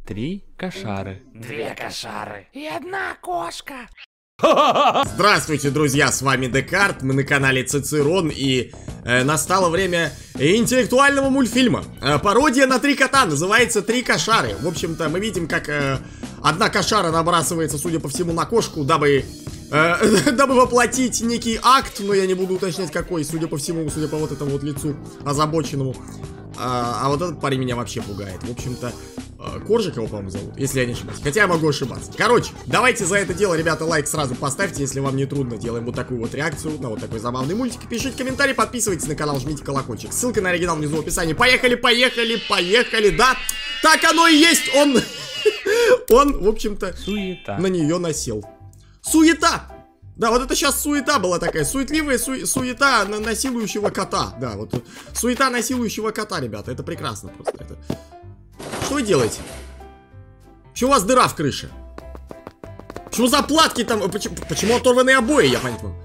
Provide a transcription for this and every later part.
3 кошары. 2 кошары. И 1 кошка. Здравствуйте, друзья, с вами Декарт, мы на канале Цицерон, и настало время интеллектуального мультфильма. Пародия на 3 кота, называется 3 кошары. В общем-то, мы видим, как одна кошара набрасывается, судя по всему, на кошку, дабы воплотить некий акт, но я не буду уточнять какой, судя по всему, судя по вот этому вот лицу озабоченному. А вот этот парень меня вообще пугает. В общем-то, Коржик его, по-моему, зовут, если я не ошибаюсь. Хотя я могу ошибаться. Короче, давайте за это дело, ребята, лайк сразу поставьте, если вам не трудно. Делаем вот такую вот реакцию на вот такой забавный мультик. Пишите комментарий, подписывайтесь на канал, жмите колокольчик. Ссылка на оригинал внизу в описании. Поехали, поехали, поехали, да? Так оно и есть, он, в общем-то, Суета. на нее насел. Суета! Да, вот это сейчас суета была такая, суетливая суета насилующего кота. Да, вот суета насилующего кота, ребята, это прекрасно просто. Это... Что вы делаете? Почему у вас дыра в крыше? Почему заплатки там? Почему оторванные обои, я понять могу?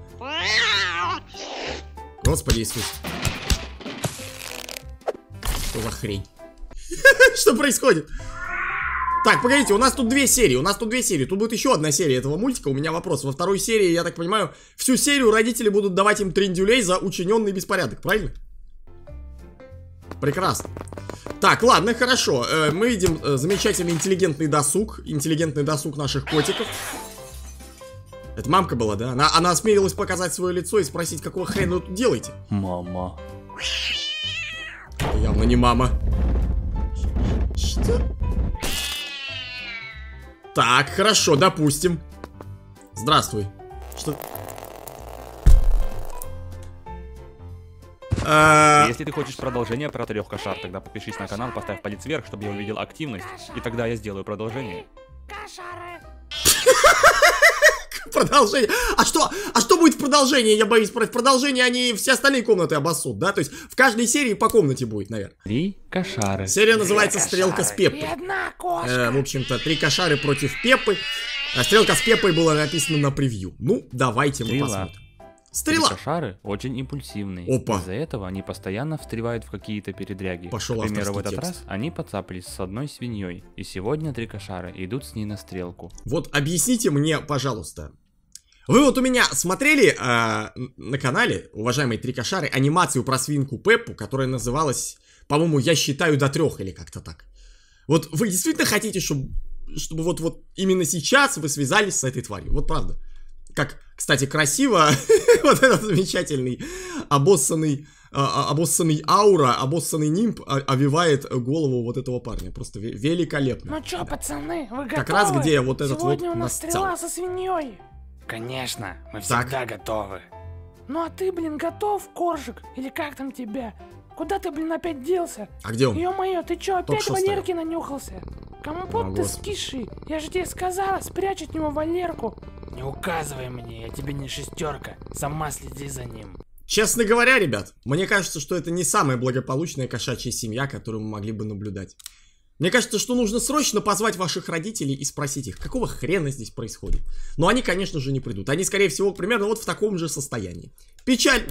Господи Иисус. Что за хрень? Что происходит? Так, погодите, у нас тут 2 серии, Тут будет еще одна серия этого мультика. У меня вопрос. Во второй серии, я так понимаю, всю серию родители будут давать им трендюлей за учиненный беспорядок, правильно? Прекрасно. Так, ладно, хорошо. Мы видим замечательный интеллигентный досуг наших котиков. Это мамка была, да? Она осмелилась показать свое лицо и спросить, какого хрена вы тут делаете? Мама. Это явно не мама. Что? Так, хорошо, допустим. Здравствуй. Что? Если ты хочешь продолжение про 3 кошар, тогда подпишись на канал, поставь палец вверх, чтобы я увидел активность, и тогда я сделаю продолжение. Кошары. Продолжение. А что будет в продолжении? Я боюсь, в продолжении они все остальные комнаты обоссут, да? То есть в каждой серии по комнате будет, наверное. 3 кошары. Серия называется «Стрелка с И Пеппой». 1 кошка. В общем-то, 3 кошары против Пеппы. А стрелка с Пеппой была написана на превью. Ну, давайте мы Стрела. посмотрим. 3 Стрела. кошары очень импульсивные. Опа. Из-за этого они постоянно встревают в какие-то передряги. Пошел К примеру, в авторский этот текст. раз они подцапались с одной свиньей. И сегодня 3 кошары идут с ней на стрелку. Вот объясните мне, пожалуйста. Вы вот у меня смотрели на канале, уважаемые 3 кошары, анимацию про свинку Пеппу, которая называлась, по-моему, «Я считаю до 3» или как-то так. Вот вы действительно хотите, чтобы вот именно сейчас вы связались с этой тварью? Вот правда. Как, кстати, красиво вот этот замечательный обоссанный аура, обоссанный нимб овивает голову вот этого парня. Просто великолепно. Ну чё, пацаны, вы готовы? Как раз где вот этот Сегодня вот у нас насцал. стрела со свиньей. Конечно, мы Так. всегда готовы. Ну а ты, блин, готов, Коржик? Или как там тебя? Куда ты, блин, опять делся? А где он? Ё-моё, ты чё, Только опять что Валерки нанюхался? Компот ты Господи. скиши. Я же тебе сказала, спрячь от него Валерку. Не указывай мне, я тебе не 6, сама следи за ним. Честно говоря, ребят, мне кажется, что это не самая благополучная кошачья семья, которую мы могли бы наблюдать. Мне кажется, что нужно срочно позвать ваших родителей и спросить их, какого хрена здесь происходит. Но они, конечно же, не придут. Они, скорее всего, примерно вот в таком же состоянии. Печаль.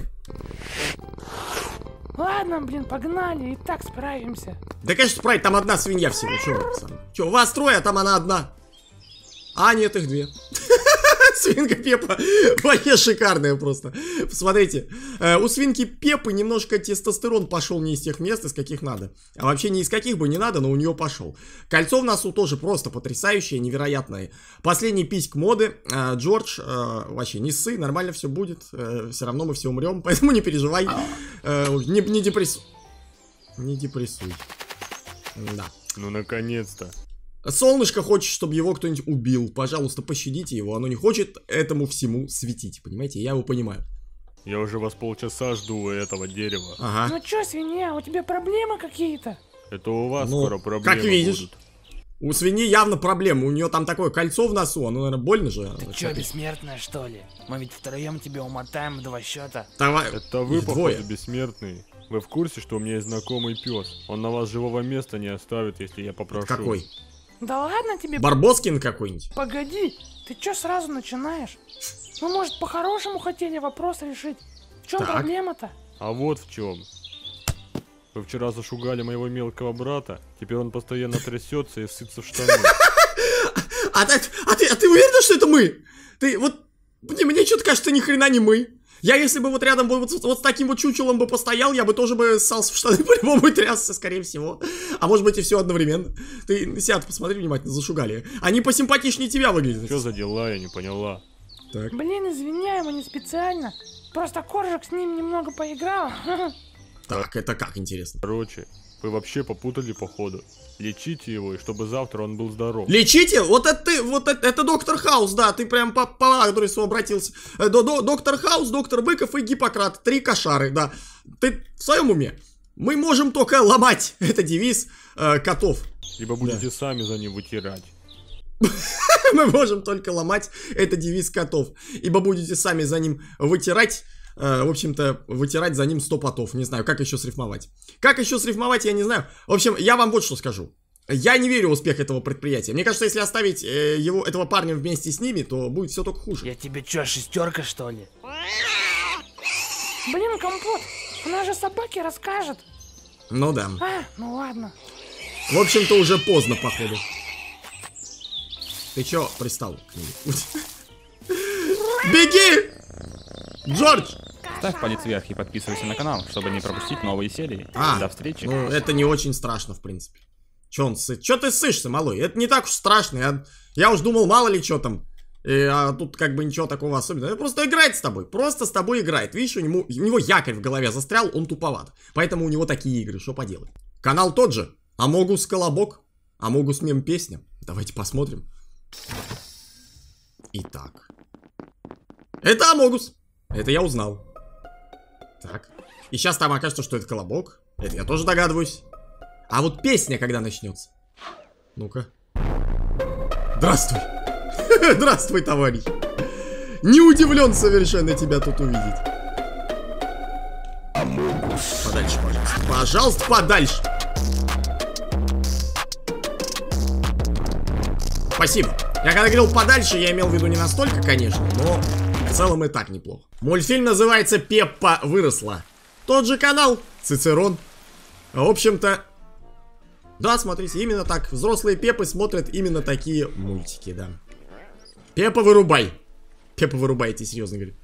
Ладно, блин, погнали, и так справимся. Да, конечно, справить, там одна свинья всего. Чё, вас 3, а там она одна. А, нет, их 2. Свинка Пеппа вообще шикарная просто. Посмотрите, у свинки Пеппы немножко тестостерон пошел не из тех мест, из каких надо. А вообще ни из каких бы не надо, но у нее пошел. Кольцо в носу тоже просто потрясающее, невероятное. Последний письк моды. Джордж, вообще не ссы, нормально все будет. Все равно мы все умрем, поэтому не переживай. Не депрессуй. Не депрессуй. Да. Ну, наконец-то. Солнышко хочет, чтобы его кто-нибудь убил. Пожалуйста, пощадите его. Оно не хочет этому всему светить. Понимаете? Я его понимаю. Я уже вас полчаса жду у этого дерева. Ага. Ну чё, свинья, у тебя проблемы какие-то? Это у вас Ну, скоро проблемы как видишь. будут. У свиньи явно проблема. У нее там такое кольцо в носу. Оно, наверное, больно же. Ты чё, бессмертная, что ли? Мы ведь втроем тебя умотаем в 2 счета. Давай. Это вы, Их походу, 2. бессмертные. Вы в курсе, что у меня есть знакомый пес? Он на вас живого места не оставит, если я попрошу. Какой? Да ладно тебе, Барбоскин какой-нибудь? погоди, ты чё сразу начинаешь? Мы, может, по-хорошему хотели вопрос решить? В чем Так. проблема-то? А вот в чем. Вы вчера зашугали моего мелкого брата, теперь он постоянно трясется и ссытся в штаны. А ты уверен, что это мы? Ты вот... Мне что-то кажется, ни хрена не мы. Я если бы вот рядом был вот с таким вот чучелом бы постоял, я бы тоже бы ссался в штаны по-любому и трясся, скорее всего. А может быть и все одновременно. Ты сядь, посмотри внимательно, зашугали. Они посимпатичнее тебя выглядят. Что за дела, я не поняла. Так. Блин, извиняем, не специально. Просто Коржик с ним немного поиграл. Так, это как интересно. Короче, вы вообще попутали походу. Лечите его, и чтобы завтра он был здоров. Лечите? Вот это ты, вот это доктор Хаус, да, ты прям по адресу обратился. Доктор Хаус, доктор Быков и Гиппократ. 3 кошары, да. Ты в своем уме? Мы можем только ломать, это девиз котов. Либо будете сами за ним вытирать. Мы можем только ломать, это девиз котов. Ибо будете сами за ним вытирать. В общем-то, вытирать за ним 100 потов. Не знаю, как еще срифмовать. Как еще срифмовать, я не знаю. В общем, я вам вот что скажу. Я не верю в успех этого предприятия. Мне кажется, если оставить этого парня вместе с ними, то будет все только хуже. Я тебе что, 6 что ли? Блин, Компот, она же собаке расскажет. Ну да. Ну ладно. В общем-то, уже поздно, походу. Ты чё пристал к ней? Беги! Джордж! Ставь палец вверх и подписывайся на канал, чтобы не пропустить новые серии. До встречи. Ну, это не очень страшно, в принципе. Чё он сыт? Чё ты ссышься, малой? Это не так уж страшно. Я уж думал, мало ли чё там. А тут как бы ничего такого особенного. Он просто играет с тобой. Просто с тобой играет. Видишь, у него якорь в голове застрял, он туповат. Поэтому у него такие игры, что поделать. Канал тот же. Амогус Колобок. Амогус мем песня. Давайте посмотрим. Итак. Это Амогус. Это я узнал. Так. И сейчас там окажется, что это Колобок. Это я тоже догадываюсь. А вот песня когда начнется? Ну-ка. Здравствуй. Здравствуй, товарищ. Не удивлен совершенно тебя тут увидеть. Подальше, пожалуйста. Пожалуйста, подальше. Спасибо. Я когда говорил подальше, я имел в виду не настолько, конечно, но в целом и так неплохо. Мультфильм называется «Пеппа выросла». Тот же канал, Цицерон. В общем-то, да, смотрите, именно так. Взрослые Пеппы смотрят именно такие мультики, да. Пеппа, вырубай. Пеппа, вырубай, я тебе серьезно говорю.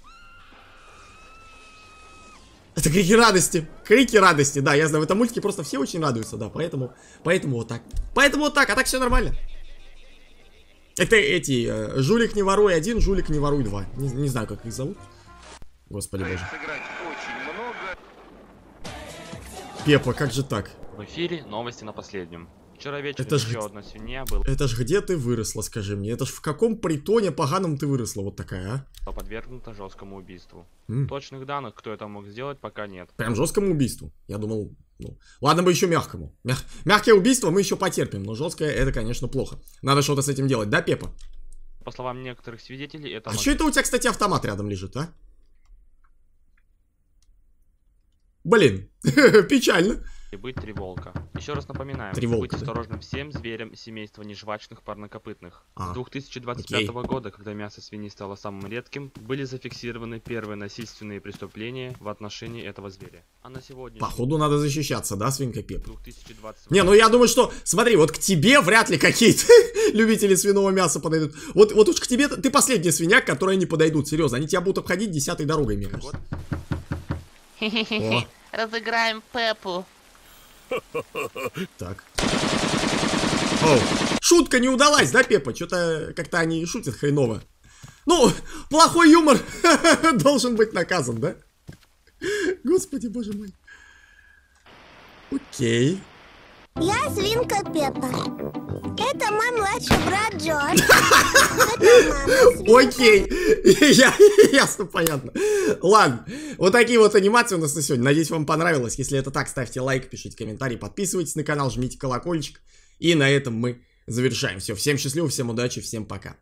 Это крики радости. Крики радости, да, я знаю, в этом мультике просто все очень радуются, да, поэтому вот так. Поэтому вот так, а так все нормально. Это эти, жулик не воруй 1, жулик не воруй 2. Не знаю, как их зовут. Господи боже. Пеппа, как же так? В эфире новости на последнем. Вчера вечером Это ж еще одна свинья была Это ж где ты выросла, скажи мне? Это ж в каком притоне поганом ты выросла вот такая, а? подвергнута жесткому убийству. Точных данных, кто это мог сделать, пока нет. Прям жесткому убийству. Я думал, ну, ладно бы еще мягкому. Мягкое убийство мы еще потерпим, но жесткое это, конечно, плохо. Надо что-то с этим делать, да, Пеппа? По словам некоторых свидетелей, это... А что это у тебя, кстати, автомат рядом лежит, а? Блин, печально. И быть треволка. Еще раз напоминаем, Треволка, быть да? осторожным всем зверям семейства нежвачных парнокопытных. А, С 2025 года, когда мясо свиньи стало самым редким, были зафиксированы первые насильственные преступления в отношении этого зверя. А на сегодня... Походу надо защищаться, да, свинка Пеппа? 2020... Не, ну я думаю, что, смотри, вот к тебе вряд ли какие-то любители свиного мяса подойдут. Вот уж к тебе, ты последняя свинья, к которой не подойдут, серьезно. Они тебя будут обходить 10-й дорогой, мне кажется. О. Разыграем Пеппу. Так. Оу. Шутка не удалась, да, Пеппа? Что-то как-то они шутят хреново. Ну, плохой юмор должен быть наказан, да? Господи, боже мой. Окей. Я свинка Пеппа. Это мой младший брат Джордж. Окей. Ясно, понятно. Ладно. Вот такие вот анимации у нас на сегодня. Надеюсь, вам понравилось. Если это так, ставьте лайк, пишите комментарий, подписывайтесь на канал, жмите колокольчик. И на этом мы завершаем. Все, всем счастливо, всем удачи, всем пока.